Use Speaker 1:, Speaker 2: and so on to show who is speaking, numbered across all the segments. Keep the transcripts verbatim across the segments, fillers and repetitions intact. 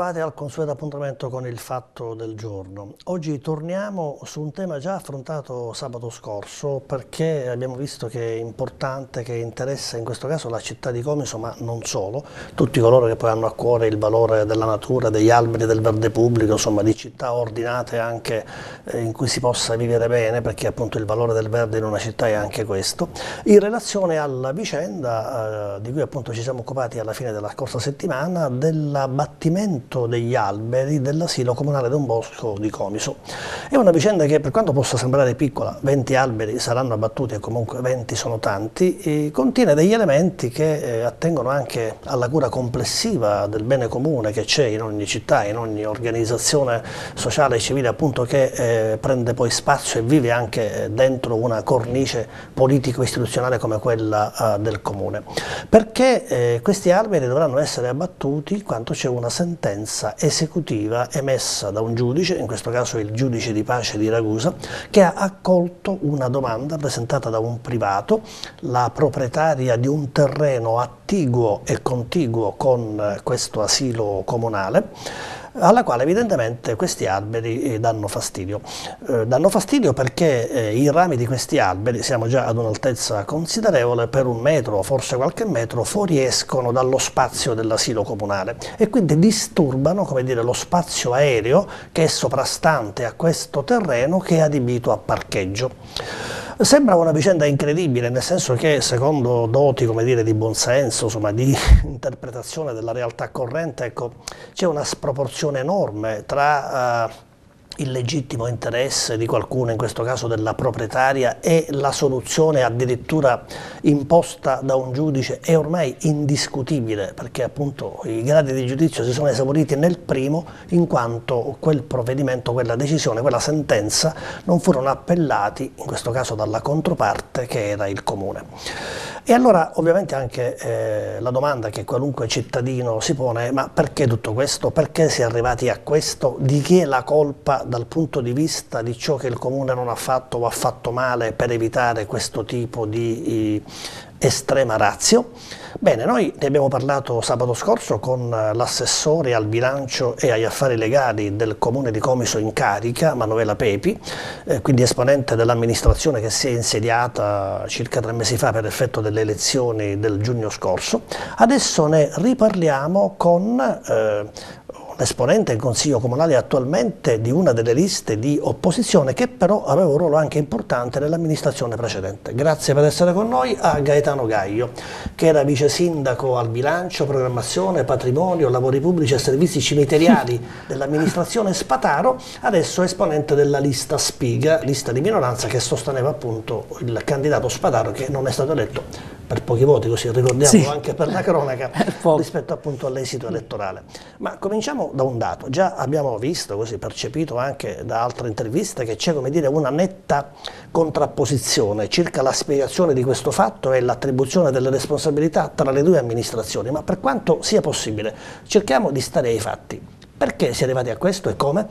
Speaker 1: ritrovati al consueto appuntamento con il Fatto del Giorno. Oggi torniamo su un tema già affrontato sabato scorso perché abbiamo visto che è importante, che interessa in questo caso la città di Comiso, ma non solo, tutti coloro che poi hanno a cuore il valore della natura, degli alberi, del verde pubblico, insomma di città ordinate anche eh, in cui si possa vivere bene, perché appunto il valore del verde in una città è anche questo, in relazione alla vicenda eh, di cui appunto ci siamo occupati alla fine della scorsa settimana dell'abbattimento degli alberi dell'asilo comunale Don Bosco di Comiso. È una vicenda che, per quanto possa sembrare piccola, venti alberi saranno abbattuti e comunque venti sono tanti, e contiene degli elementi che eh, attengono anche alla cura complessiva del bene comune che c'è in ogni città, in ogni organizzazione sociale e civile appunto che eh, prende poi spazio e vive anche dentro una cornice politico-istituzionale come quella eh, del comune. Perché eh, questi alberi dovranno essere abbattuti in quanto c'è una sentenza esecutiva emessa da un giudice, in questo caso il giudice di pace di Ragusa, che ha accolto una domanda presentata da un privato, la proprietaria di un terreno attiguo e contiguo con questo asilo comunale, alla quale evidentemente questi alberi danno fastidio. Eh, danno fastidio perché eh, i rami di questi alberi, siamo già ad un'altezza considerevole, per un metro, forse qualche metro, fuoriescono dallo spazio dell'asilo comunale e quindi disturbano, come dire, lo spazio aereo che è soprastante a questo terreno che è adibito a parcheggio. Sembra una vicenda incredibile, nel senso che secondo doti, come dire, di buonsenso, insomma, di interpretazione della realtà corrente, ecco, c'è una sproporzione enorme tra uh, il legittimo interesse di qualcuno, in questo caso della proprietaria, e la soluzione addirittura imposta da un giudice è ormai indiscutibile, perché appunto i gradi di giudizio si sono esauriti nel primo, in quanto quel provvedimento, quella decisione, quella sentenza non furono appellati, in questo caso dalla controparte che era il comune. E allora ovviamente anche eh, la domanda che qualunque cittadino si pone è: ma perché tutto questo? Perché si è arrivati a questo? Di chi è la colpa dal punto di vista di ciò che il comune non ha fatto o ha fatto male per evitare questo tipo di eh, estrema ratio? Bene, noi ne abbiamo parlato sabato scorso con l'assessore al bilancio e agli affari legali del comune di Comiso in carica, Manuela Pepi, eh, quindi esponente dell'amministrazione che si è insediata circa tre mesi fa per effetto delle elezioni del giugno scorso. Adesso ne riparliamo con eh, esponente in Consiglio Comunale attualmente di una delle liste di opposizione, che però aveva un ruolo anche importante nell'amministrazione precedente. Grazie per essere con noi a Gaetano Gaio, che era vice sindaco al bilancio, programmazione, patrimonio, lavori pubblici e servizi cimiteriali dell'amministrazione Spataro, adesso esponente della lista Spiga, lista di minoranza che sosteneva appunto il candidato Spataro, che non è stato eletto per pochi voti, così ricordiamo sì, anche per la cronaca, rispetto appunto all'esito elettorale. Ma cominciamo da un dato. Già abbiamo visto, così percepito anche da altre interviste, che c'è, come dire, una netta contrapposizione circa la spiegazione di questo fatto e l'attribuzione delle responsabilità tra le due amministrazioni. Ma per quanto sia possibile, cerchiamo di stare ai fatti. Perché si è arrivati a questo e come?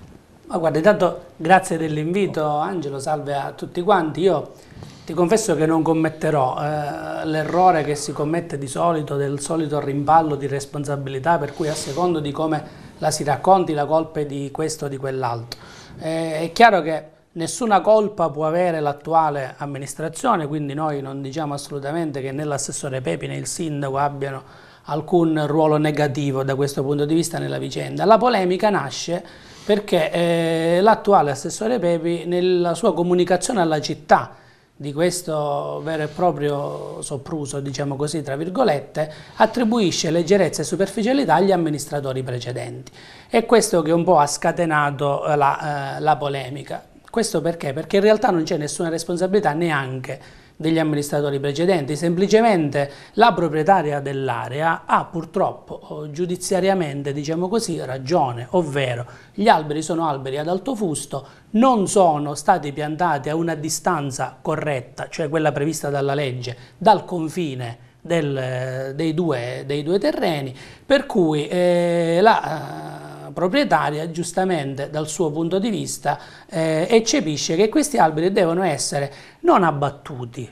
Speaker 2: Ma guarda, intanto grazie dell'invito Angelo, salve a tutti quanti. Io ti confesso che non commetterò eh, l'errore che si commette di solito, del solito rimpallo di responsabilità, per cui a secondo di come la si racconti la colpa è di questo o di quell'altro. Eh, è chiaro che nessuna colpa può avere l'attuale amministrazione, quindi noi non diciamo assolutamente che né l'assessore Pepi né il sindaco abbiano alcun ruolo negativo da questo punto di vista nella vicenda. La polemica nasce perché eh, l'attuale assessore Pepi, nella sua comunicazione alla città di questo vero e proprio sopruso, diciamo così, tra virgolette, attribuisce leggerezza e superficialità agli amministratori precedenti. È questo che un po' ha scatenato la, eh, la polemica. Questo perché? Perché in realtà non c'è nessuna responsabilità neanche degli amministratori precedenti, semplicemente la proprietaria dell'area ha purtroppo giudiziariamente, diciamo così, ragione, ovvero gli alberi sono alberi ad alto fusto, non sono stati piantati a una distanza corretta, cioè quella prevista dalla legge, dal confine del, dei, due, dei due terreni, per cui eh, la proprietaria giustamente dal suo punto di vista eh, eccepisce che questi alberi devono essere non abbattuti,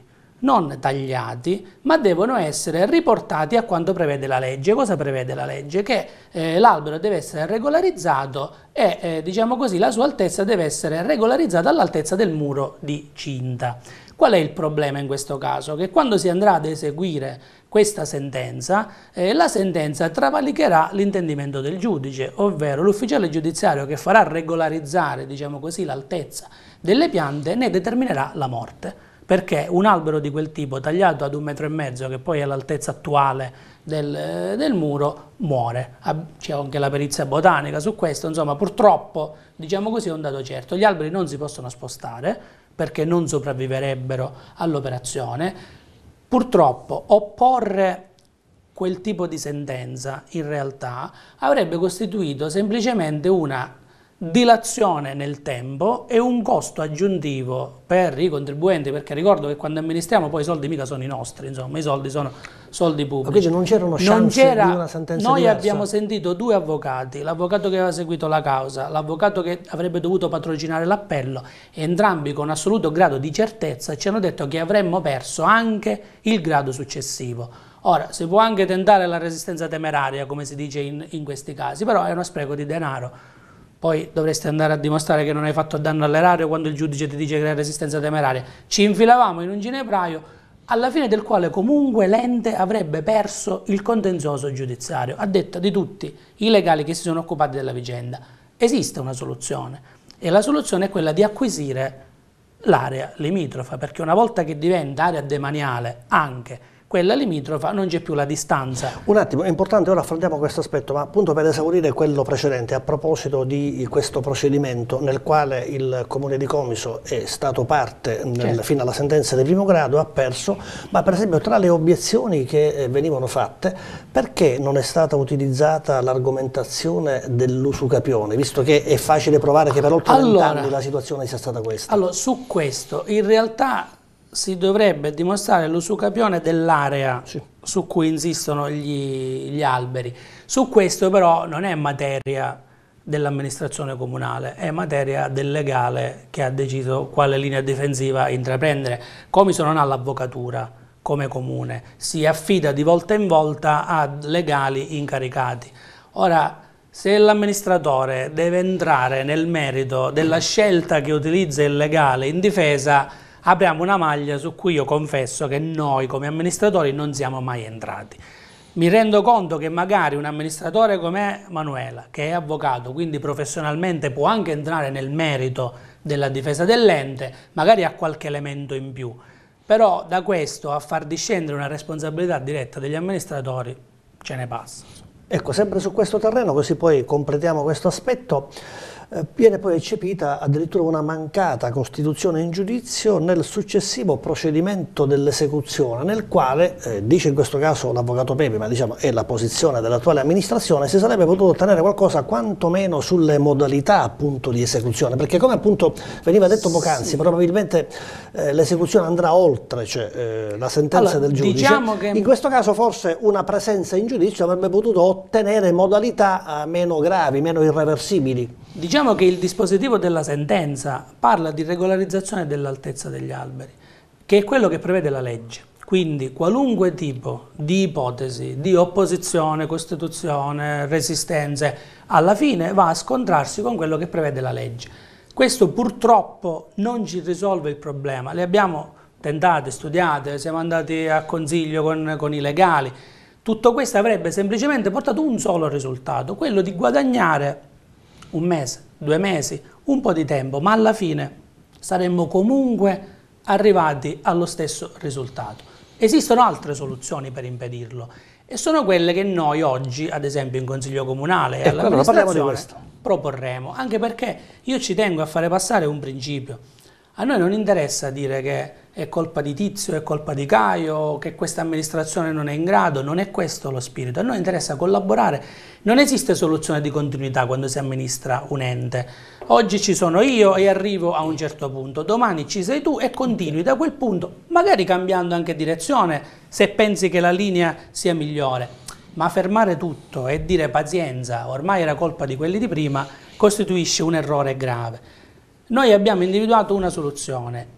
Speaker 2: non tagliati, ma devono essere riportati a quanto prevede la legge. Cosa prevede la legge? Che eh, l'albero deve essere regolarizzato e, eh, diciamo così, la sua altezza deve essere regolarizzata all'altezza del muro di cinta. Qual è il problema in questo caso? Che quando si andrà ad eseguire questa sentenza, eh, la sentenza travalicherà l'intendimento del giudice, ovvero l'ufficiale giudiziario che farà regolarizzare, diciamo così, l'altezza delle piante ne determinerà la morte. Perché un albero di quel tipo tagliato ad un metro e mezzo, che poi è l'altezza attuale del, del muro, muore. C'è anche la perizia botanica su questo, insomma purtroppo, diciamo così, è un dato certo. Gli alberi non si possono spostare perché non sopravviverebbero all'operazione. Purtroppo opporre quel tipo di sentenza in realtà avrebbe costituito semplicemente una dilazione nel tempo e un costo aggiuntivo per i contribuenti, perché ricordo che quando amministriamo poi i soldi mica sono i nostri, insomma i soldi sono soldi pubblici.
Speaker 1: Quindi non c'erano chance di una sentenza
Speaker 2: Noi
Speaker 1: diversa?
Speaker 2: Abbiamo sentito due avvocati, l'avvocato che aveva seguito la causa, l'avvocato che avrebbe dovuto patrocinare l'appello, entrambi con assoluto grado di certezza ci hanno detto che avremmo perso anche il grado successivo. Ora, si può anche tentare la resistenza temeraria, come si dice in, in questi casi, però è uno spreco di denaro. Poi dovresti andare a dimostrare che non hai fatto danno all'erario quando il giudice ti dice che è resistenza temeraria. Ci infilavamo in un ginepraio alla fine del quale comunque l'ente avrebbe perso il contenzioso giudiziario, a detta di tutti i legali che si sono occupati della vicenda. Esiste una soluzione e la soluzione è quella di acquisire l'area limitrofa, perché una volta che diventa area demaniale anche quella limitrofa non c'è più la distanza.
Speaker 1: Un attimo, è importante, ora affrontiamo questo aspetto, ma appunto per esaurire quello precedente, a proposito di questo procedimento nel quale il Comune di Comiso è stato parte nel, certo. fino alla sentenza di primo grado, ha perso, ma per esempio tra le obiezioni che venivano fatte, perché non è stata utilizzata l'argomentazione dell'usucapione, visto che è facile provare che per oltre
Speaker 2: allora,
Speaker 1: vent'anni la situazione sia stata questa?
Speaker 2: Allora, su questo, in realtà si dovrebbe dimostrare l'usucapione dell'area sì. su cui insistono gli, gli alberi. Su questo però non è materia dell'amministrazione comunale, è materia del legale che ha deciso quale linea difensiva intraprendere. Comiso non ha l'avvocatura come comune, si affida di volta in volta a legali incaricati. Ora, se l'amministratore deve entrare nel merito della scelta che utilizza il legale in difesa, apriamo una maglia su cui io confesso che noi come amministratori non siamo mai entrati. Mi rendo conto che magari un amministratore come Manuela, che è avvocato, quindi professionalmente può anche entrare nel merito della difesa dell'ente, magari ha qualche elemento in più, però da questo a far discendere una responsabilità diretta degli amministratori ce ne passa.
Speaker 1: Ecco, sempre su questo terreno, così poi completiamo questo aspetto, eh, viene poi eccepita addirittura una mancata costituzione in giudizio nel successivo procedimento dell'esecuzione, nel quale, eh, dice in questo caso l'avvocato Pepe, ma diciamo è la posizione dell'attuale amministrazione, si sarebbe potuto ottenere qualcosa quantomeno sulle modalità appunto di esecuzione, perché come appunto veniva detto poc'anzi, sì. probabilmente eh, l'esecuzione andrà oltre, cioè eh, la sentenza
Speaker 2: allora,
Speaker 1: del giudice.
Speaker 2: Diciamo che...
Speaker 1: In questo caso forse una presenza in giudizio avrebbe potuto ottenere modalità meno gravi, meno irreversibili.
Speaker 2: Diciamo che il dispositivo della sentenza parla di regolarizzazione dell'altezza degli alberi, che è quello che prevede la legge. Quindi qualunque tipo di ipotesi, di opposizione, costituzione, resistenze, alla fine va a scontrarsi con quello che prevede la legge. Questo purtroppo non ci risolve il problema. Le abbiamo tentate, studiate, siamo andati a consiglio con, con i legali. Tutto questo avrebbe semplicemente portato un solo risultato, quello di guadagnare un mese, due mesi, un po' di tempo, ma alla fine saremmo comunque arrivati allo stesso risultato. Esistono altre soluzioni per impedirlo e sono quelle che noi oggi, ad esempio in Consiglio Comunale e all'amministrazione, proporremo, anche perché io ci tengo a fare passare un principio. A noi non interessa dire che è colpa di Tizio, è colpa di Caio, che questa amministrazione non è in grado, non è questo lo spirito. A noi interessa collaborare. Non esiste soluzione di continuità quando si amministra un ente. Oggi ci sono io e arrivo a un certo punto, domani ci sei tu e continui da quel punto, magari cambiando anche direzione se pensi che la linea sia migliore. Ma fermare tutto e dire pazienza, ormai era colpa di quelli di prima, costituisce un errore grave. Noi abbiamo individuato una soluzione,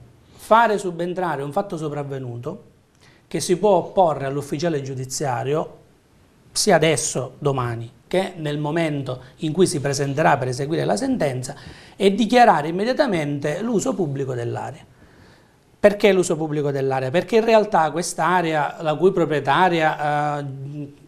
Speaker 2: fare subentrare un fatto sopravvenuto che si può opporre all'ufficiale giudiziario sia adesso, domani, che nel momento in cui si presenterà per eseguire la sentenza, e dichiarare immediatamente l'uso pubblico dell'area. Perché l'uso pubblico dell'area? Perché in realtà quest'area, la cui proprietaria eh,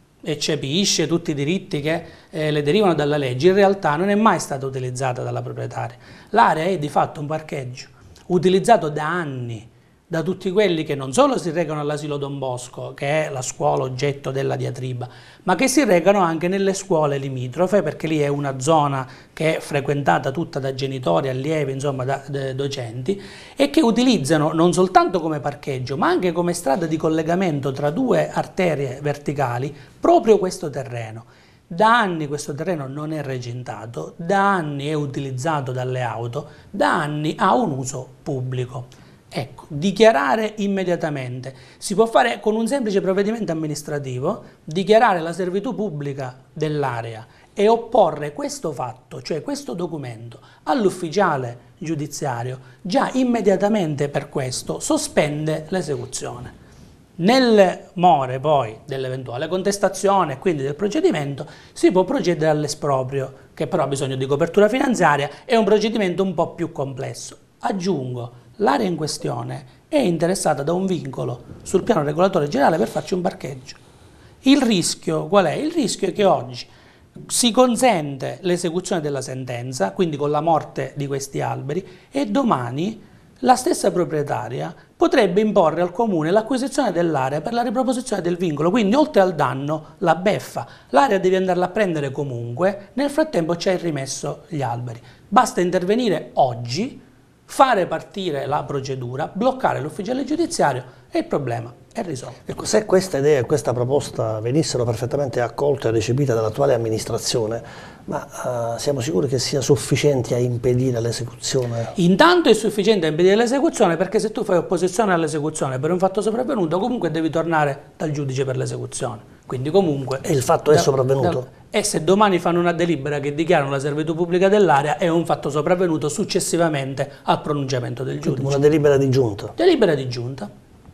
Speaker 2: eccepisce tutti i diritti che eh, le derivano dalla legge, in realtà non è mai stata utilizzata dalla proprietaria. L'area è di fatto un parcheggio, utilizzato da anni da tutti quelli che non solo si recano all'asilo Don Bosco, che è la scuola oggetto della diatriba, ma che si recano anche nelle scuole limitrofe, perché lì è una zona che è frequentata tutta da genitori, allievi, insomma da, da docenti, e che utilizzano non soltanto come parcheggio, ma anche come strada di collegamento tra due arterie verticali proprio questo terreno. Da anni questo terreno non è recintato, da anni è utilizzato dalle auto, da anni ha un uso pubblico. Ecco, dichiarare immediatamente, si può fare con un semplice provvedimento amministrativo, dichiarare la servitù pubblica dell'area e opporre questo fatto, cioè questo documento, all'ufficiale giudiziario, già immediatamente per questo sospende l'esecuzione. Nelle more poi dell'eventuale contestazione e quindi del procedimento si può procedere all'esproprio, che però ha bisogno di copertura finanziaria, è un procedimento un po' più complesso. Aggiungo, l'area in questione è interessata da un vincolo sul piano regolatore generale per farci un parcheggio. Il rischio qual è? Il rischio è che oggi si consente l'esecuzione della sentenza, quindi con la morte di questi alberi, e domani la stessa proprietaria potrebbe imporre al comune l'acquisizione dell'area per la riproposizione del vincolo, quindi oltre al danno la beffa. L'area devi andarla a prendere comunque, nel frattempo ci hai rimesso gli alberi. Basta intervenire oggi, fare partire la procedura, bloccare l'ufficiale giudiziario e il problema è risolto.
Speaker 1: Ecco, se questa idea e questa proposta venissero perfettamente accolte e recepite dall'attuale amministrazione, ma uh, siamo sicuri che sia sufficiente a impedire l'esecuzione?
Speaker 2: Intanto è sufficiente a impedire l'esecuzione, perché se tu fai opposizione all'esecuzione per un fatto sopravvenuto, comunque devi tornare dal giudice per l'esecuzione. Quindi comunque...
Speaker 1: E il fatto
Speaker 2: da,
Speaker 1: è sopravvenuto?
Speaker 2: Da, e se domani fanno una delibera che dichiarano la servitù pubblica dell'area, è un fatto sopravvenuto successivamente al pronunciamento del giudice.
Speaker 1: Una delibera di giunta?
Speaker 2: Delibera di giunta.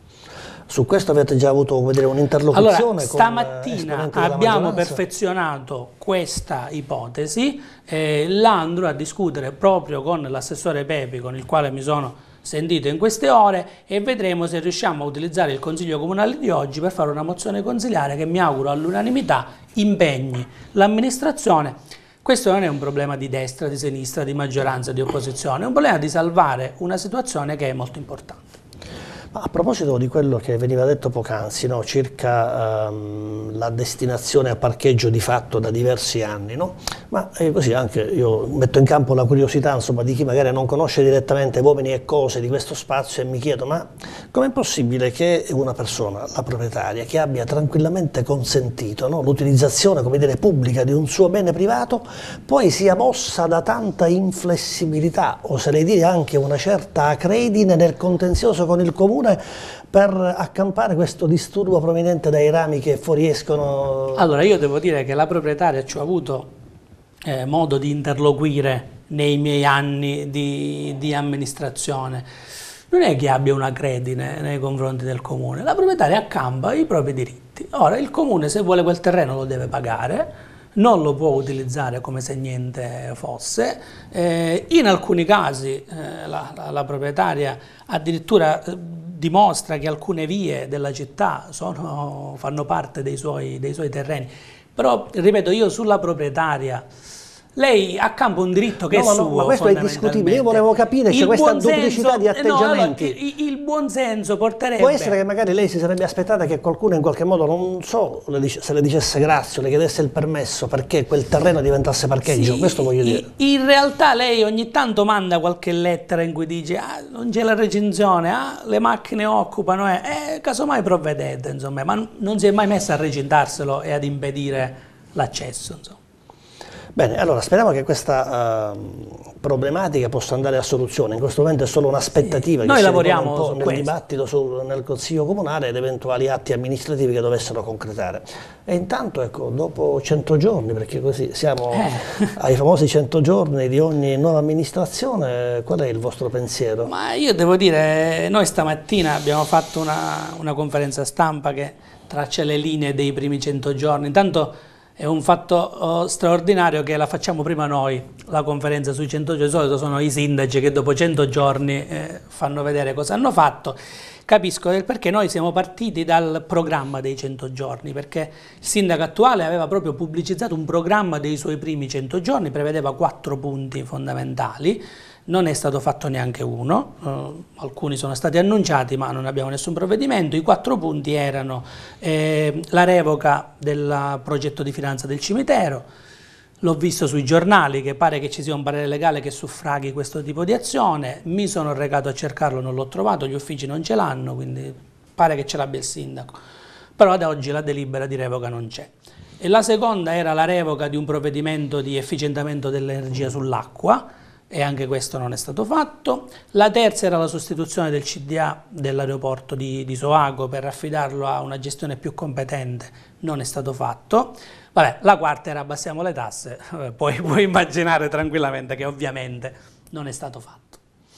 Speaker 1: Su questo avete già avuto un'interlocuzione?
Speaker 2: Allora, stamattina con abbiamo perfezionato questa ipotesi, eh, la andrò a discutere proprio con l'assessore Pepi, con il quale mi sono sentito in queste ore, e vedremo se riusciamo a utilizzare il Consiglio Comunale di oggi per fare una mozione consiliare che mi auguro all'unanimità impegni l'amministrazione. Questo non è un problema di destra, di sinistra, di maggioranza, di opposizione, è un problema di salvare una situazione che è molto importante.
Speaker 1: Ma a proposito di quello che veniva detto poc'anzi, no, circa um, la destinazione a parcheggio di fatto da diversi anni, no? Ma eh, così anche io metto in campo la curiosità, insomma, di chi magari non conosce direttamente uomini e cose di questo spazio, e mi chiedo, ma com'è possibile che una persona, la proprietaria, che abbia tranquillamente consentito, no, l'utilizzazione, come dire, pubblica di un suo bene privato, poi sia mossa da tanta inflessibilità, oserei dire anche una certa acredine nel contenzioso con il comune, per accampare questo disturbo proveniente dai rami che fuoriescono?
Speaker 2: Allora, io devo dire che la proprietaria ci ho avuto eh, modo di interloquire nei miei anni di, di amministrazione. Non è che abbia una credine nei confronti del comune, la proprietaria accampa i propri diritti. Ora, il comune, se vuole quel terreno, lo deve pagare, non lo può utilizzare come se niente fosse. Eh, in alcuni casi eh, la, la, la proprietaria addirittura eh, dimostra che alcune vie della città sono, fanno parte dei suoi, dei suoi terreni. Però, ripeto, io sulla proprietaria, lei accampa un diritto che
Speaker 1: no,
Speaker 2: è
Speaker 1: no,
Speaker 2: suo,
Speaker 1: ma questo è discutibile. Io volevo capire se questa duplicità di atteggiamenti.
Speaker 2: No, allora, il, il buon senso porterebbe...
Speaker 1: Può essere che magari lei si sarebbe aspettata che qualcuno in qualche modo, non so le dice, se le dicesse grazie, le chiedesse il permesso perché quel terreno diventasse parcheggio, sì, questo voglio dire.
Speaker 2: In realtà lei ogni tanto manda qualche lettera in cui dice ah, non c'è la recinzione, ah, le macchine occupano, eh, eh, casomai provvedete, insomma, ma non si è mai messa a recintarselo e ad impedire l'accesso, insomma.
Speaker 1: Bene, allora speriamo che questa uh, problematica possa andare a soluzione. In questo momento è solo un'aspettativa sì. che
Speaker 2: Noi
Speaker 1: si
Speaker 2: lavoriamo
Speaker 1: un po'
Speaker 2: su
Speaker 1: nel
Speaker 2: questo.
Speaker 1: dibattito sul, nel Consiglio Comunale ed eventuali atti amministrativi che dovessero concretare. E intanto, ecco, dopo cento giorni, perché così siamo eh. ai famosi cento giorni di ogni nuova amministrazione, qual è il vostro pensiero?
Speaker 2: Ma io devo dire, noi stamattina abbiamo fatto una, una conferenza stampa che traccia le linee dei primi cento giorni. Intanto è un fatto oh, straordinario che la facciamo prima noi, la conferenza sui cento giorni. Di solito sono i sindaci che dopo cento giorni eh, fanno vedere cosa hanno fatto. Capisco del perché noi siamo partiti dal programma dei cento giorni, perché il sindaco attuale aveva proprio pubblicizzato un programma dei suoi primi cento giorni, prevedeva quattro punti fondamentali. Non è stato fatto neanche uno, eh, alcuni sono stati annunciati ma non abbiamo nessun provvedimento. I quattro punti erano eh, la revoca del progetto di finanza del cimitero, l'ho visto sui giornali che pare che ci sia un parere legale che suffraghi questo tipo di azione, mi sono recato a cercarlo, non l'ho trovato, gli uffici non ce l'hanno, quindi pare che ce l'abbia il sindaco, però ad oggi la delibera di revoca non c'è. E la seconda era la revoca di un provvedimento di efficientamento dell'energia sull'acqua, e anche questo non è stato fatto. La terza era la sostituzione del C D A dell'aeroporto di, di Soago per affidarlo a una gestione più competente, non è stato fatto. Vabbè, la quarta era abbassiamo le tasse, poi puoi immaginare tranquillamente che ovviamente non è stato fatto.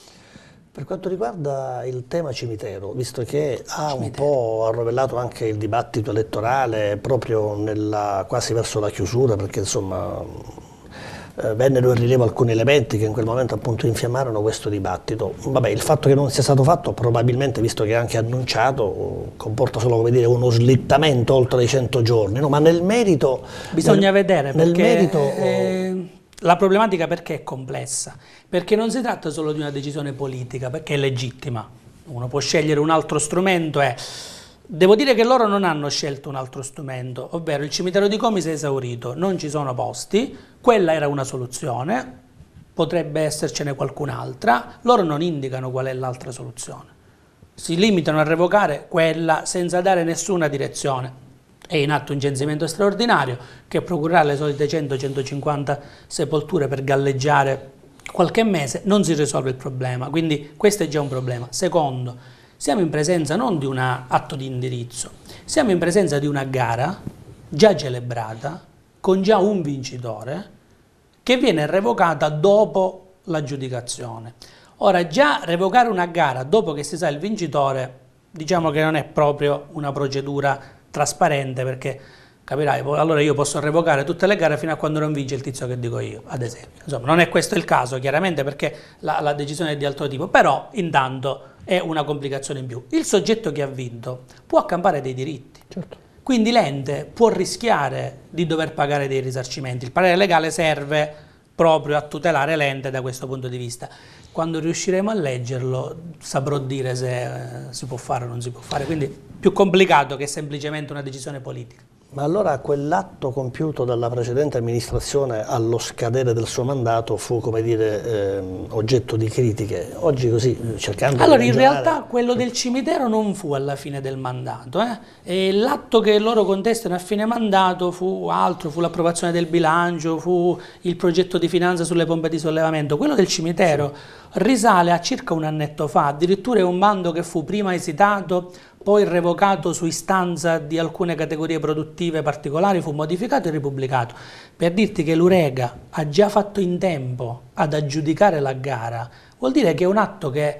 Speaker 1: Per quanto riguarda il tema cimitero, visto che ha cimitero. un po' arrovellato anche il dibattito elettorale proprio nella, quasi verso la chiusura, perché insomma Eh, vennero in rilievo alcuni elementi che in quel momento appunto infiammarono questo dibattito. Vabbè, il fatto che non sia stato fatto probabilmente, visto che è anche annunciato, comporta solo, come dire, uno slittamento oltre i cento giorni, no? Ma nel merito...
Speaker 2: Bisogna
Speaker 1: nel,
Speaker 2: vedere,
Speaker 1: nel
Speaker 2: perché
Speaker 1: merito,
Speaker 2: eh, la problematica perché è complessa? Perché non si tratta solo di una decisione politica, perché è legittima. Uno può scegliere un altro strumento e... Devo dire che loro non hanno scelto un altro strumento, ovvero il cimitero di Comi si è esaurito, non ci sono posti, quella era una soluzione, potrebbe essercene qualcun'altra, loro non indicano qual è l'altra soluzione, si limitano a revocare quella senza dare nessuna direzione. È in atto un censimento straordinario che procurerà le solite cento centocinquanta sepolture per galleggiare qualche mese, non si risolve il problema, quindi questo è già un problema. Secondo, siamo in presenza non di un atto di indirizzo, siamo in presenza di una gara già celebrata, con già un vincitore, che viene revocata dopo l'aggiudicazione. Ora, già revocare una gara dopo che si sa il vincitore, diciamo che non è proprio una procedura trasparente, perché capirai, allora io posso revocare tutte le gare fino a quando non vince il tizio che dico io, ad esempio. Insomma, non è questo il caso, chiaramente, perché la, la decisione è di altro tipo, però intanto è una complicazione in più. Il soggetto che ha vinto può accampare dei diritti, certo. Quindi l'ente può rischiare di dover pagare dei risarcimenti. Il parere legale serve proprio a tutelare l'ente da questo punto di vista. Quando riusciremo a leggerlo saprò dire se eh, si può fare o non si può fare, quindi più complicato che semplicemente una decisione politica.
Speaker 1: Ma allora quell'atto compiuto dalla precedente amministrazione allo scadere del suo mandato fu, come dire, eh, oggetto di critiche. Oggi così, cercando
Speaker 2: allora,
Speaker 1: di
Speaker 2: in
Speaker 1: ragionare...
Speaker 2: realtà quello del cimitero non fu alla fine del mandato. Eh? L'atto che loro contestano a fine mandato fu altro, fu l'approvazione del bilancio, fu il progetto di finanza sulle pompe di sollevamento. Quello del cimitero sì. risale a circa un annetto fa, addirittura è un bando che fu prima esitato, poi revocato su istanza di alcune categorie produttive particolari, fu modificato e ripubblicato. Per dirti che l'Urega ha già fatto in tempo ad aggiudicare la gara, vuol dire che è un atto che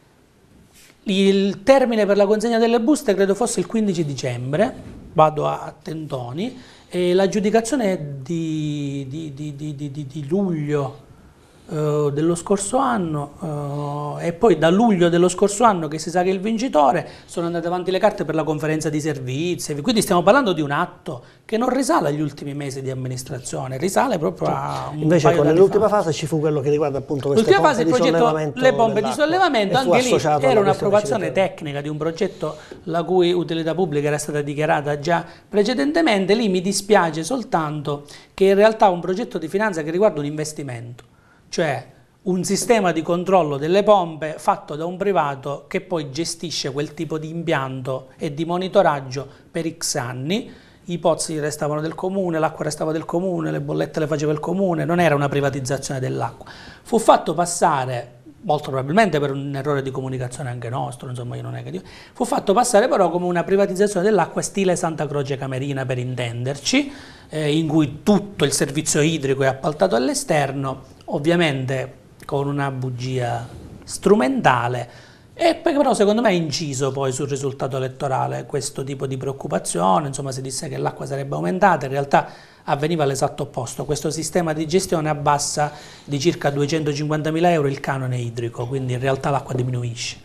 Speaker 2: il termine per la consegna delle buste credo fosse il quindici dicembre, vado a tentoni, e l'aggiudicazione è di, di, di, di, di, di luglio Uh, dello scorso anno uh, e poi da luglio dello scorso anno che si sa che è il vincitore sono andate avanti le carte per la conferenza di servizi, quindi stiamo parlando di un atto che non risale agli ultimi mesi di amministrazione, risale proprio a un
Speaker 1: invece con nell'ultima fase ci fu quello che riguarda appunto queste pompe
Speaker 2: fase, il
Speaker 1: di
Speaker 2: progetto,
Speaker 1: sollevamento
Speaker 2: le pompe di sollevamento, anche lì era un'approvazione
Speaker 1: cimitero.
Speaker 2: tecnica di un progetto la cui utilità pubblica era stata dichiarata già precedentemente. Lì mi dispiace soltanto che in realtà un progetto di finanza che riguarda un investimento, cioè un sistema di controllo delle pompe fatto da un privato che poi gestisce quel tipo di impianto e di monitoraggio per X anni, i pozzi restavano del comune, l'acqua restava del comune, le bollette le faceva il comune, non era una privatizzazione dell'acqua. Fu fatto passare, molto probabilmente per un errore di comunicazione anche nostro, insomma io non è che dico, fu fatto passare però come una privatizzazione dell'acqua stile Santa Croce Camerina, per intenderci, eh, in cui tutto il servizio idrico è appaltato all'esterno, ovviamente con una bugia strumentale, e però secondo me ha inciso poi sul risultato elettorale questo tipo di preoccupazione. Insomma, si disse che l'acqua sarebbe aumentata, in realtà avveniva l'esatto opposto. Questo sistema di gestione abbassa di circa duecentocinquantamila euro il canone idrico, quindi in realtà l'acqua diminuisce.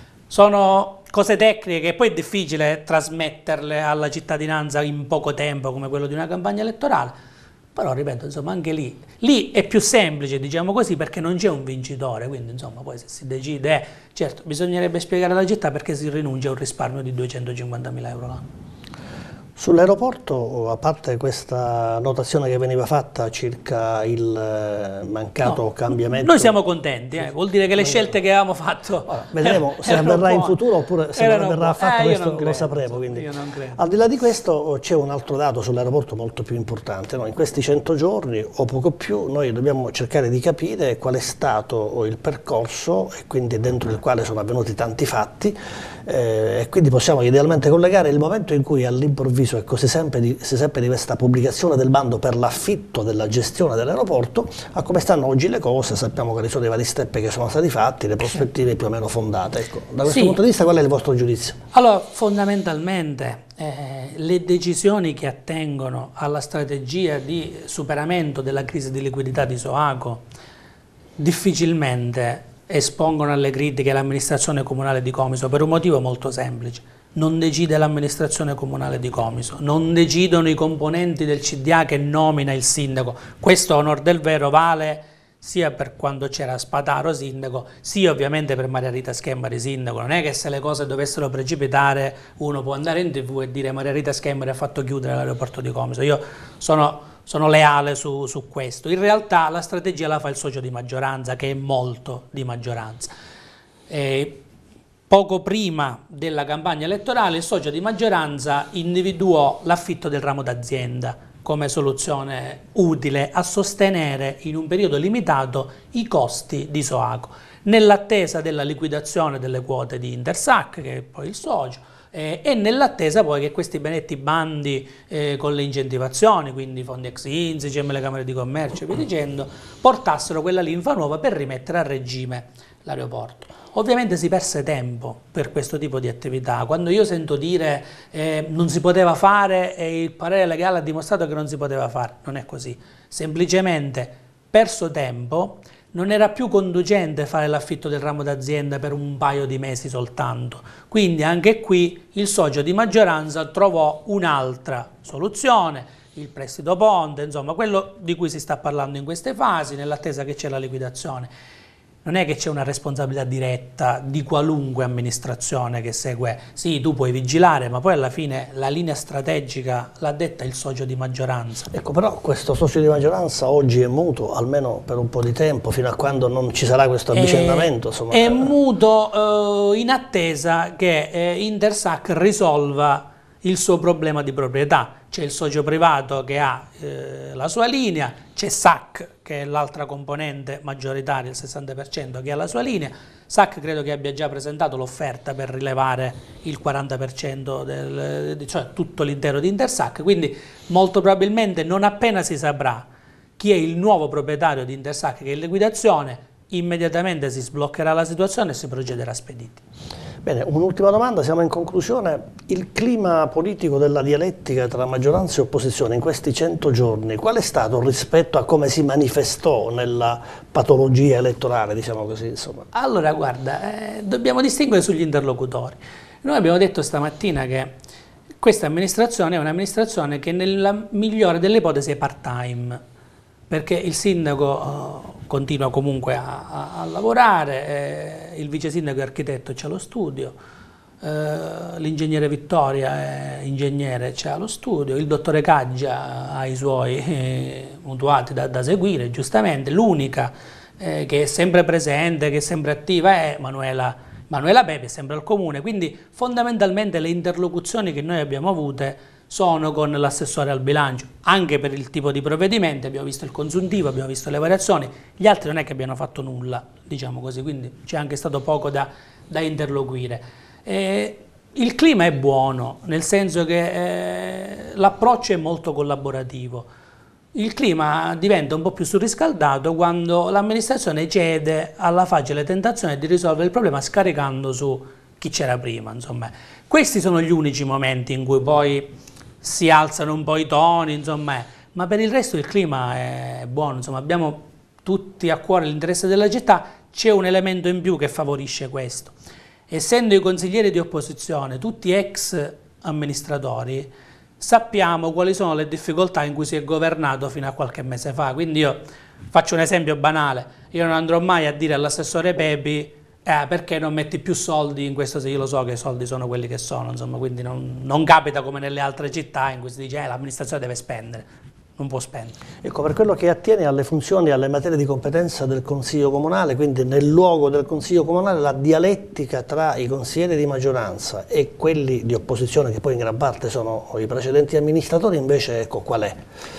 Speaker 2: Sono cose tecniche che poi è difficile trasmetterle alla cittadinanza in poco tempo, come quello di una campagna elettorale. Però, ripeto, insomma, anche lì, lì è più semplice, diciamo così, perché non c'è un vincitore, quindi, insomma, poi se si decide, eh, certo, bisognerebbe spiegare alla città perché si rinuncia a un risparmio di duecentocinquantamila euro l'anno.
Speaker 1: Sull'aeroporto, a parte questa notazione che veniva fatta circa il mancato
Speaker 2: no,
Speaker 1: cambiamento...
Speaker 2: Noi siamo contenti, eh, vuol dire che le scelte che avevamo fatto...
Speaker 1: Allora, vedremo se avverrà in futuro oppure se non verrà fatto, eh, questo credo, lo sapremo. Quindi. Al di là di questo c'è un altro dato sull'aeroporto molto più importante. No? In questi cento giorni o poco più noi dobbiamo cercare di capire qual è stato il percorso e quindi dentro il quale sono avvenuti tanti fatti, eh, e quindi possiamo idealmente collegare il momento in cui all'improvviso ecco, si, seppe di, si seppe di questa pubblicazione del bando per l'affitto della gestione dell'aeroporto a come stanno oggi le cose. Sappiamo quali sono i vari step che sono stati fatti, le prospettive più o meno fondate. Ecco, da questo sì. punto di vista qual è il vostro giudizio?
Speaker 2: Allora, fondamentalmente eh, le decisioni che attengono alla strategia di superamento della crisi di liquidità di Soaco difficilmente espongono alle critiche l'amministrazione comunale di Comiso per un motivo molto semplice. Non decide l'amministrazione comunale di Comiso, non decidono i componenti del C D A che nomina il sindaco. Questo, a onor del vero, vale sia per quando c'era Spataro sindaco, sia ovviamente per Maria Rita Schembari sindaco. Non è che se le cose dovessero precipitare uno può andare in tv e dire Maria Rita Schembari ha fatto chiudere l'aeroporto di Comiso. Io sono... Sono leale su, su questo. In realtà la strategia la fa il socio di maggioranza, che è molto di maggioranza. E poco prima della campagna elettorale il socio di maggioranza individuò l'affitto del ramo d'azienda come soluzione utile a sostenere in un periodo limitato i costi di Soaco, nell'attesa della liquidazione delle quote di Intersac, che è poi il socio, Eh, e nell'attesa poi che questi benedetti bandi eh, con le incentivazioni, quindi fondi ex Insicem, le camere di commercio e via dicendo, portassero quella linfa nuova per rimettere a regime l'aeroporto. Ovviamente si perse tempo per questo tipo di attività. Quando io sento dire eh, non si poteva fare e il parere legale ha dimostrato che non si poteva fare, non è così. Semplicemente perso tempo. Non era più conducente fare l'affitto del ramo d'azienda per un paio di mesi soltanto. Quindi anche qui il socio di maggioranza trovò un'altra soluzione, il prestito ponte, insomma quello di cui si sta parlando in queste fasi, nell'attesa che c'è la liquidazione. Non è che c'è una responsabilità diretta di qualunque amministrazione che segue, sì, tu puoi vigilare, ma poi alla fine la linea strategica l'ha detta il socio di maggioranza.
Speaker 1: Ecco, però questo socio di maggioranza oggi è muto, almeno per un po' di tempo, fino a quando non ci sarà questo avvicendamento.
Speaker 2: È,
Speaker 1: insomma.
Speaker 2: è muto eh, in attesa che eh, Intersac risolva il suo problema di proprietà. C'è il socio privato che ha eh, la sua linea, c'è S A C che è l'altra componente maggioritaria, il sessanta per cento, che ha la sua linea. S A C credo che abbia già presentato l'offerta per rilevare il quaranta per cento, del, cioè tutto l'intero di Intersac, quindi molto probabilmente non appena si saprà chi è il nuovo proprietario di Intersac che è in liquidazione, immediatamente si sbloccherà la situazione e si procederà spediti.
Speaker 1: Bene, un'ultima domanda, siamo in conclusione. Il clima politico della dialettica tra maggioranza e opposizione in questi cento giorni, qual è stato rispetto a come si manifestò nella patologia elettorale, diciamo così? Insomma?
Speaker 2: Allora, guarda, eh, dobbiamo distinguere sugli interlocutori. Noi abbiamo detto stamattina che questa amministrazione è un'amministrazione che nella migliore delle ipotesi è part-time, perché il sindaco uh, continua comunque a, a, a lavorare, eh, il vice sindaco è architetto, c'ha lo studio, eh, l'ingegnere Vittoria è ingegnere, c'ha lo studio, il dottore Caggia ha i suoi eh, mutuati da, da seguire, giustamente. L'unica eh, che è sempre presente, che è sempre attiva è Manuela, Manuela Pepe, è sempre al comune, quindi fondamentalmente le interlocuzioni che noi abbiamo avute sono con l'assessore al bilancio, anche per il tipo di provvedimenti. Abbiamo visto il consuntivo, abbiamo visto le variazioni, gli altri non è che abbiano fatto nulla, diciamo così, quindi c'è anche stato poco da, da interloquire. E il clima è buono, nel senso che eh, l'approccio è molto collaborativo. Il clima diventa un po' più surriscaldato quando l'amministrazione cede alla facile tentazione di risolvere il problema scaricando su chi c'era prima. Insomma, questi sono gli unici momenti in cui poi si alzano un po' i toni, insomma, ma per il resto il clima è buono, insomma, abbiamo tutti a cuore l'interesse della città. C'è un elemento in più che favorisce questo. Essendo i consiglieri di opposizione tutti ex amministratori, sappiamo quali sono le difficoltà in cui si è governato fino a qualche mese fa. Quindi io faccio un esempio banale: io non andrò mai a dire all'assessore Pepi eh, perché non metti più soldi in questo, se io lo so che i soldi sono quelli che sono, insomma, quindi non, non capita come nelle altre città in cui si dice eh, l'amministrazione deve spendere, non può spendere.
Speaker 1: Ecco, per quello che attiene alle funzioni e alle materie di competenza del Consiglio Comunale, quindi nel luogo del Consiglio Comunale, la dialettica tra i consiglieri di maggioranza e quelli di opposizione, che poi in gran parte sono i precedenti amministratori, invece, ecco, qual è?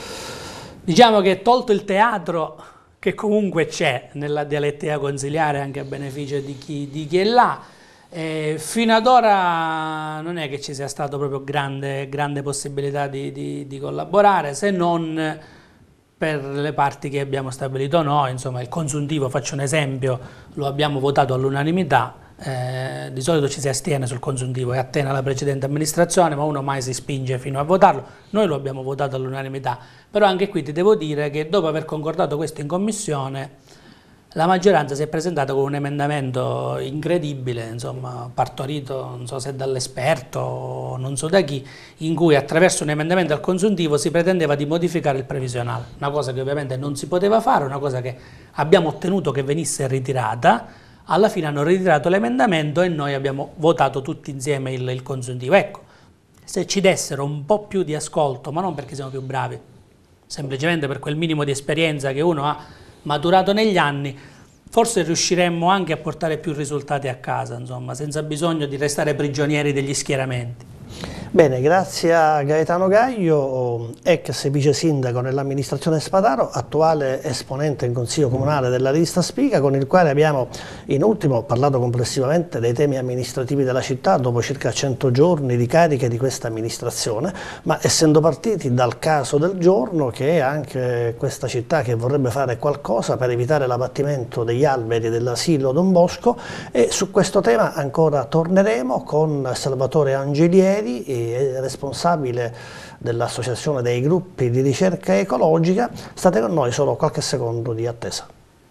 Speaker 2: Diciamo che, tolto il teatro, che comunque c'è nella dialettica consiliare anche a beneficio di chi, di chi è là, Eh, fino ad ora non è che ci sia stato proprio grande, grande possibilità di, di, di collaborare, se non per le parti che abbiamo stabilito noi. Insomma, il consuntivo, faccio un esempio, lo abbiamo votato all'unanimità. Eh, di solito ci si astiene sul consuntivo e attena la precedente amministrazione, ma uno mai si spinge fino a votarlo. Noi lo abbiamo votato all'unanimità, però anche qui ti devo dire che dopo aver concordato questo in commissione, la maggioranza si è presentata con un emendamento incredibile, insomma, partorito non so se dall'esperto o non so da chi, in cui attraverso un emendamento al consuntivo si pretendeva di modificare il previsionale, una cosa che ovviamente non si poteva fare, una cosa che abbiamo ottenuto che venisse ritirata. Alla fine hanno ritirato l'emendamento e noi abbiamo votato tutti insieme il, il consuntivo. Ecco, se ci dessero un po' più di ascolto, ma non perché siamo più bravi, semplicemente per quel minimo di esperienza che uno ha maturato negli anni, forse riusciremmo anche a portare più risultati a casa, insomma, senza bisogno di restare prigionieri degli schieramenti.
Speaker 1: Bene, grazie a Gaetano Gaglio, ex vice sindaco nell'amministrazione Spadaro, attuale esponente in Consiglio Comunale della Rivista Spiga, con il quale abbiamo in ultimo parlato complessivamente dei temi amministrativi della città dopo circa cento giorni di cariche di questa amministrazione, ma essendo partiti dal caso del giorno, che è anche questa città che vorrebbe fare qualcosa per evitare l'abbattimento degli alberi dell'asilo Don Bosco, e su questo tema ancora torneremo con Salvatore Angelieri, responsabile dell'Associazione dei Gruppi di Ricerca Ecologica. State con noi solo qualche secondo di attesa.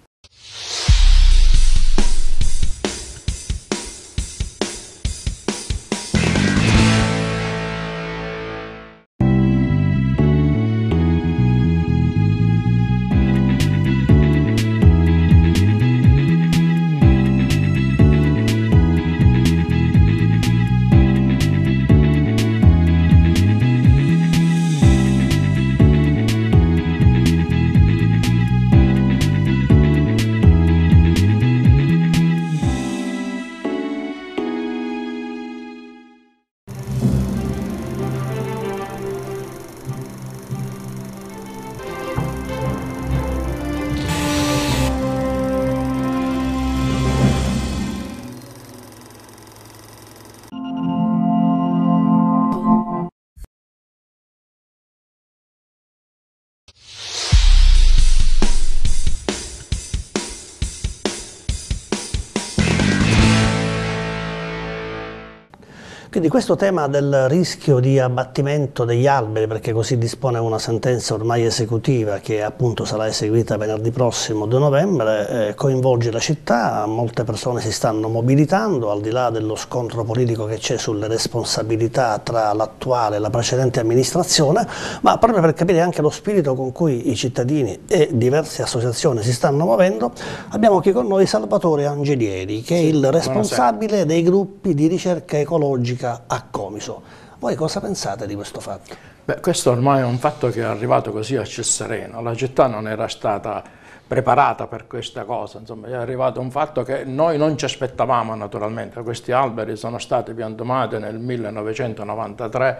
Speaker 1: Quindi questo tema del rischio di abbattimento degli alberi, perché così dispone una sentenza ormai esecutiva che appunto sarà eseguita venerdì prossimo due novembre, eh, coinvolge la città, molte persone si stanno mobilitando al di là dello scontro politico che c'è sulle responsabilità tra l'attuale e la precedente amministrazione, ma proprio per capire anche lo spirito con cui i cittadini e diverse associazioni si stanno muovendo, abbiamo qui con noi Salvatore Angelieri, che sì, è il responsabile buonasera. dei gruppi di ricerca ecologica a Comiso. Voi cosa pensate di questo fatto?
Speaker 3: Beh, questo ormai è un fatto che è arrivato così a ciel sereno. La città non era stata preparata per questa cosa, insomma, è arrivato un fatto che noi non ci aspettavamo naturalmente. Questi alberi sono stati piantumati nel millenovecentonovantatré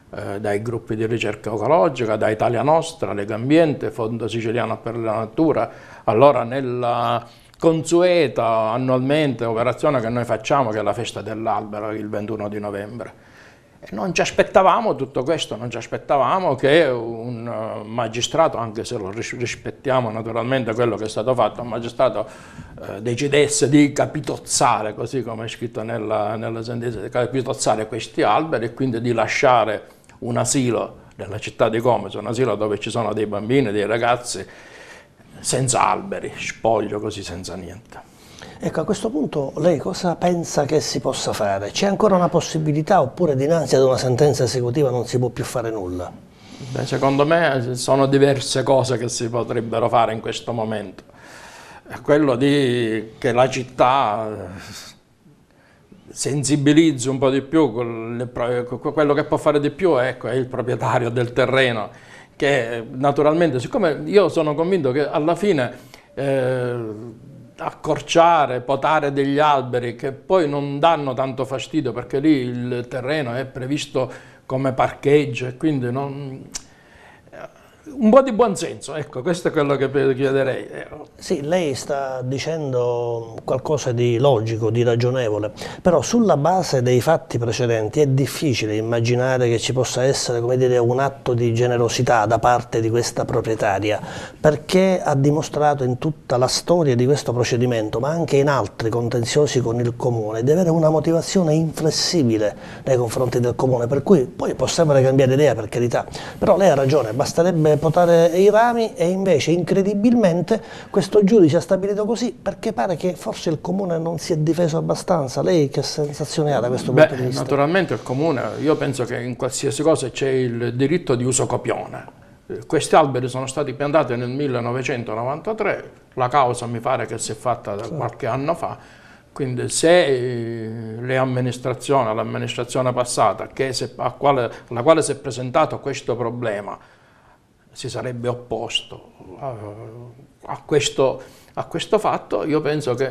Speaker 3: eh, dai gruppi di ricerca ecologica, da Italia Nostra, Lega Ambiente, Fondo Siciliano per la Natura. Allora nella consueta annualmente operazione che noi facciamo, che è la festa dell'albero il ventuno di novembre. E non ci aspettavamo tutto questo, non ci aspettavamo che un magistrato, anche se lo rispettiamo naturalmente quello che è stato fatto, un magistrato eh, decidesse di capitozzare, così come è scritto nella, nella sentenza, di capitozzare questi alberi e quindi di lasciare un asilo nella città di Comiso, un asilo dove ci sono dei bambini, dei ragazzi senza alberi, spoglio così senza niente.
Speaker 1: Ecco, a questo punto lei cosa pensa che si possa fare? C'è ancora una possibilità oppure dinanzi ad una sentenza esecutiva non si può più fare nulla?
Speaker 3: Beh, secondo me sono diverse cose che si potrebbero fare in questo momento. Quello di che la città sensibilizzi un po' di più, quello che può fare di più ecco, è il proprietario del terreno, che naturalmente, siccome io sono convinto che alla fine eh, accorciare, potare degli alberi che poi non danno tanto fastidio perché lì il terreno è previsto come parcheggio e quindi non... un po' di buonsenso, ecco, questo è quello che chiederei.
Speaker 1: Sì, lei sta dicendo qualcosa di logico, di ragionevole, però sulla base dei fatti precedenti è difficile immaginare che ci possa essere, come dire, un atto di generosità da parte di questa proprietaria, perché ha dimostrato in tutta la storia di questo procedimento, ma anche in altri contenziosi con il Comune, di avere una motivazione inflessibile nei confronti del Comune, per cui poi può sempre cambiare idea, per carità, però lei ha ragione, basterebbe potare i rami e invece incredibilmente questo giudice ha stabilito così perché pare che forse il Comune non si è difeso abbastanza. Lei che sensazione ha da questo
Speaker 3: Beh,
Speaker 1: punto di vista?
Speaker 3: Naturalmente il Comune, io penso che in qualsiasi cosa c'è il diritto di uso copione. Questi alberi sono stati piantati nel millenovecentonovantatré, la causa mi pare che si è fatta da qualche anno fa, quindi se le amministrazioni, l'amministrazione passata che se, a quale, alla quale si è presentato questo problema si sarebbe opposto a, a, questo, a questo fatto, io penso che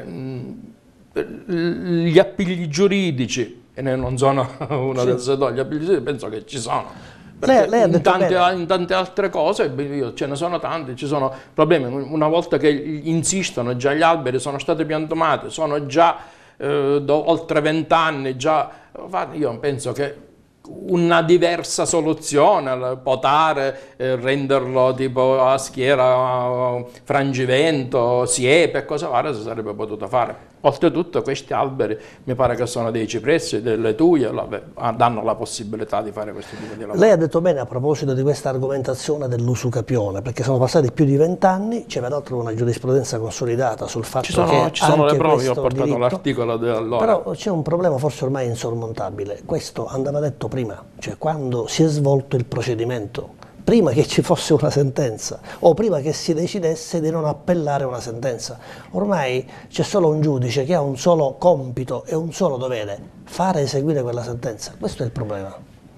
Speaker 3: mh, gli appigli giuridici, e ne non sono uno sì. del settore, gli appigli giuridici penso che ci sono. Lei, lei in, tante, in tante altre cose io, ce ne sono tanti, ci sono problemi. Una volta che insistono, già gli alberi sono stati piantumati, sono già eh, do, oltre vent'anni, già, io penso che una diversa soluzione, potare, eh, renderlo tipo a schiera, frangivento, siepe, cosa varie si sarebbe potuto fare. Oltretutto questi alberi, mi pare che sono dei cipressi, delle tuie, danno la possibilità di fare questo tipo di lavoro.
Speaker 1: Lei ha detto bene a proposito di questa argomentazione dell'usucapione, perché sono passati più di vent'anni, c'è peraltro una giurisprudenza consolidata sul fatto
Speaker 3: ci sono,
Speaker 1: che
Speaker 3: ci sono
Speaker 1: anche
Speaker 3: le prove, io ho portato
Speaker 1: diritto,
Speaker 3: l'articolo di allora.
Speaker 1: Però c'è un problema forse ormai insormontabile, questo andava detto prima, cioè quando si è svolto il procedimento, prima che ci fosse una sentenza o prima che si decidesse di non appellare una sentenza. Ormai c'è solo un giudice che ha un solo compito e un solo dovere, fare eseguire quella sentenza. Questo è il problema.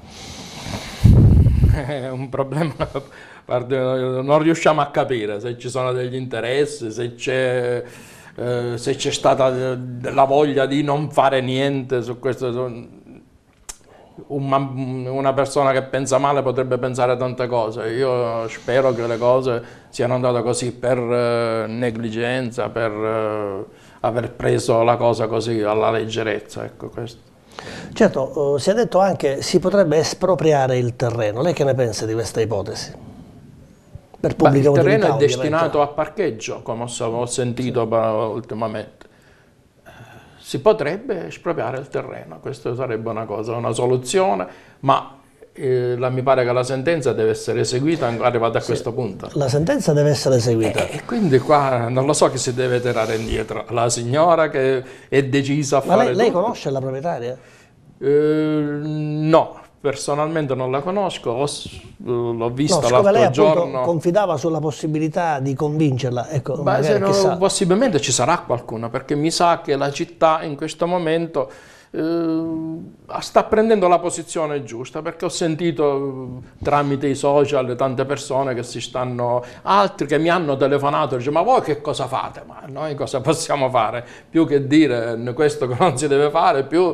Speaker 3: È un problema, non riusciamo a capire se ci sono degli interessi, se c'è eh, se c'è stata la voglia di non fare niente su questo. Una persona che pensa male potrebbe pensare tante cose, io spero che le cose siano andate così per eh, negligenza, per eh, aver preso la cosa così alla leggerezza, ecco questo.
Speaker 1: Certo, eh, si è detto anche si potrebbe espropriare il terreno, lei che ne pensa di questa ipotesi? Per pubblica
Speaker 3: Beh, il terreno
Speaker 1: utilità,
Speaker 3: è destinato
Speaker 1: ovviamente.
Speaker 3: a parcheggio, come ho, ho sentito sì. ultimamente. Si potrebbe espropriare il terreno, questa sarebbe una cosa, una soluzione, ma eh, la, mi pare che la sentenza deve essere eseguita arrivata a sì, questo punto.
Speaker 1: La sentenza deve essere eseguita.
Speaker 3: E, e quindi qua non lo so chi si deve tirare indietro, la signora che è decisa a
Speaker 1: ma
Speaker 3: fare
Speaker 1: lei, lei
Speaker 3: tutto.
Speaker 1: conosce la proprietaria?
Speaker 3: Eh, no. Personalmente non la conosco, l'ho vista
Speaker 1: no,
Speaker 3: l'altro
Speaker 1: lei
Speaker 3: giorno.
Speaker 1: Confidava sulla possibilità di convincerla. Ecco,
Speaker 3: Beh, se no,
Speaker 1: chissà.
Speaker 3: Possibilmente ci sarà qualcuno, perché mi sa che la città in questo momento eh, sta prendendo la posizione giusta, perché ho sentito tramite i social tante persone che si stanno, altri che mi hanno telefonato e dicono: ma voi che cosa fate? Ma noi cosa possiamo fare? Più che dire questo che non si deve fare, più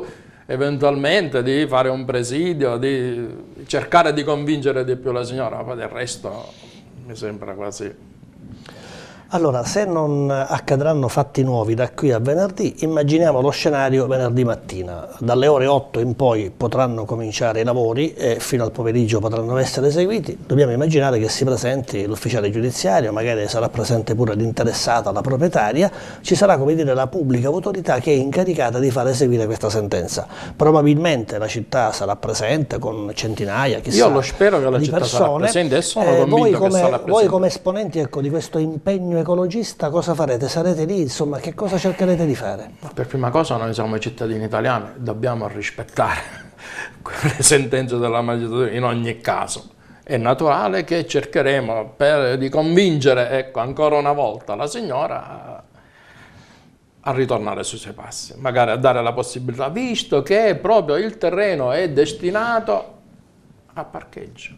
Speaker 3: eventualmente di fare un presidio, di cercare di convincere di più la signora, ma poi del resto mi sembra quasi...
Speaker 1: Allora, se non accadranno fatti nuovi da qui a venerdì, immaginiamo lo scenario venerdì mattina. Dalle ore otto in poi potranno cominciare i lavori e fino al pomeriggio potranno essere eseguiti. Dobbiamo immaginare che si presenti l'ufficiale giudiziario, magari sarà presente pure l'interessata, la proprietaria, ci sarà, come dire, la pubblica autorità che è incaricata di far eseguire questa sentenza. Probabilmente la città sarà presente con centinaia, chissà,
Speaker 3: Io lo spero che la
Speaker 1: di
Speaker 3: città
Speaker 1: persone.
Speaker 3: sarà presente e sono
Speaker 1: Eh,
Speaker 3: convinto
Speaker 1: voi
Speaker 3: che
Speaker 1: come,
Speaker 3: sarà presente.
Speaker 1: Voi come esponenti, ecco, di questo impegno ecologista, cosa farete? Sarete lì, insomma, che cosa cercherete di fare?
Speaker 3: Per prima cosa noi siamo i cittadini italiani, dobbiamo rispettare le sentenze della magistratura in ogni caso. È naturale che cercheremo per, di convincere, ecco, ancora una volta la signora a, a ritornare sui suoi passi, magari a dare la possibilità, visto che proprio il terreno è destinato a parcheggio.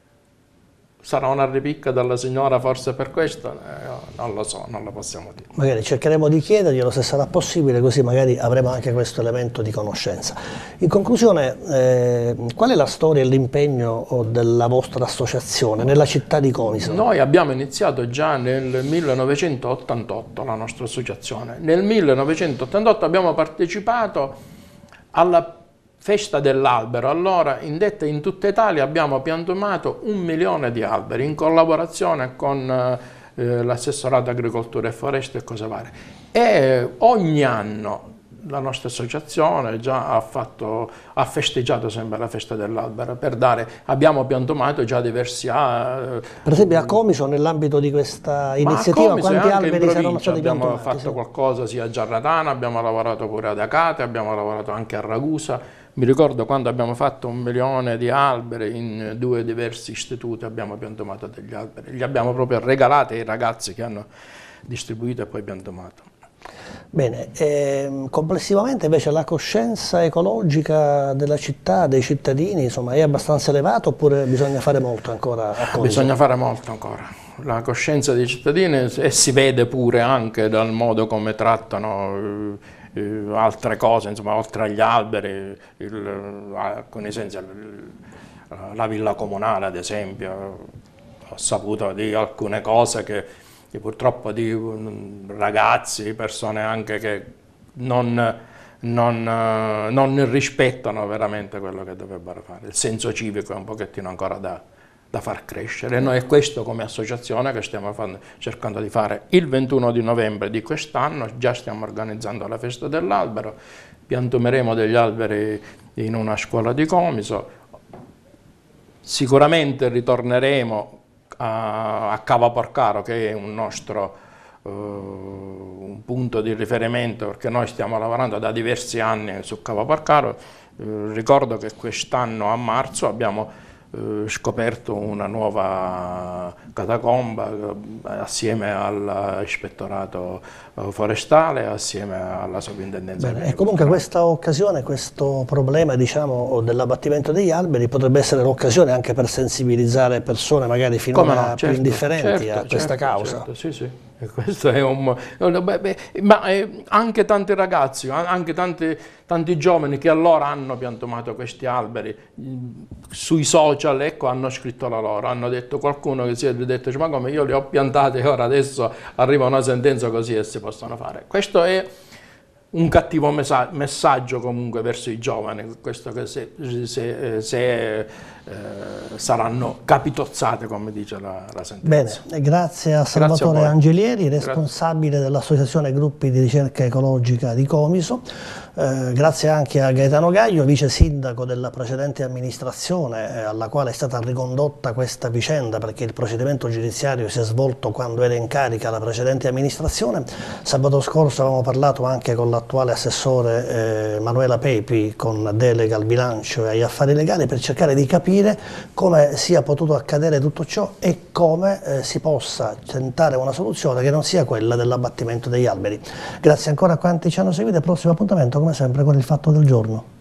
Speaker 3: Sarà una ripicca dalla signora forse per questo? Eh, non lo so, non lo possiamo dire.
Speaker 1: Magari cercheremo di chiederglielo se sarà possibile, così magari avremo anche questo elemento di conoscenza. In conclusione, eh, qual è la storia e l'impegno della vostra associazione nella città di Comiso?
Speaker 3: Noi abbiamo iniziato già nel millenovecentottantotto la nostra associazione. Nel millenovecentottantotto abbiamo partecipato alla Festa dell'albero. Allora, in detta in tutta Italia abbiamo piantumato un milione di alberi in collaborazione con eh, l'assessorato agricoltura e foreste e cose varie. E ogni anno la nostra associazione già ha, fatto, ha festeggiato sempre la festa dell'albero per dare, abbiamo piantumato già diversi alberi.
Speaker 1: Per esempio a Comiso, nell'ambito di questa iniziativa,
Speaker 3: Comiso,
Speaker 1: quanti
Speaker 3: anche
Speaker 1: alberi
Speaker 3: in
Speaker 1: saranno stati
Speaker 3: abbiamo
Speaker 1: piantumati?
Speaker 3: fatto
Speaker 1: Sì.
Speaker 3: qualcosa sia a Giarratana, abbiamo lavorato pure ad Acate, abbiamo lavorato anche a Ragusa. Mi ricordo quando abbiamo fatto un milione di alberi in due diversi istituti, abbiamo piantumato degli alberi, li abbiamo proprio regalati ai ragazzi che hanno distribuito e poi piantumato.
Speaker 1: Bene, ehm, complessivamente invece la coscienza ecologica della città, dei cittadini, insomma, è abbastanza elevata oppure bisogna fare molto ancora a Comiso?
Speaker 3: Bisogna fare molto ancora. La coscienza dei cittadini, e si vede pure anche dal modo come trattano eh, altre cose, insomma, oltre agli alberi, il, alcuni sensi, il, la villa comunale ad esempio, ho saputo di alcune cose che, che purtroppo di ragazzi, persone anche che non, non, non rispettano veramente quello che dovrebbero fare. Il senso civico è un pochettino ancora da, da far crescere. E noi è questo come associazione che stiamo fanno, cercando di fare. Il ventuno di novembre di quest'anno già stiamo organizzando la festa dell'albero, piantumeremo degli alberi in una scuola di Comiso, sicuramente ritorneremo a, a Cava Porcaro, che è un nostro uh, un punto di riferimento, perché noi stiamo lavorando da diversi anni su Cava Porcaro. Uh, ricordo che quest'anno a marzo abbiamo scoperto una nuova catacomba assieme all'ispettorato forestale, assieme alla sovrintendenza.
Speaker 1: Bene, e comunque questa occasione, questo problema, diciamo, dell'abbattimento degli alberi potrebbe essere l'occasione anche per sensibilizzare persone magari finora
Speaker 3: no,
Speaker 1: più
Speaker 3: certo,
Speaker 1: indifferenti
Speaker 3: certo,
Speaker 1: a questa
Speaker 3: certo,
Speaker 1: causa.
Speaker 3: Certo, sì, sì. E questo è un, beh, beh, ma eh, anche tanti ragazzi, anche tanti, tanti giovani che allora hanno piantumato questi alberi sui social, ecco, hanno scritto la loro, hanno detto, qualcuno che si è detto, ma come, io li ho piantati e ora adesso arriva una sentenza così e si possono fare. Questo è un cattivo messaggio comunque verso i giovani, questo che se, se, se eh, saranno capitozzate, come dice la, la sentenza.
Speaker 1: Bene, grazie a Salvatore
Speaker 3: Grazie a
Speaker 1: Angelieri, responsabile dell'Associazione Gruppi di Ricerca Ecologica di Comiso. Eh, grazie anche a Gaetano Gaglio, vice sindaco della precedente amministrazione, eh, alla quale è stata ricondotta questa vicenda perché il procedimento giudiziario si è svolto quando era in carica la precedente amministrazione. Sabato scorso avevamo parlato anche con l'attuale assessore eh, Manuela Pepi, con delega al bilancio e agli affari legali, per cercare di capire come sia potuto accadere tutto ciò e come eh, si possa tentare una soluzione che non sia quella dell'abbattimento degli alberi. Grazie ancora a quanti ci hanno seguito e prossimo appuntamento come sempre con il Fatto del Giorno.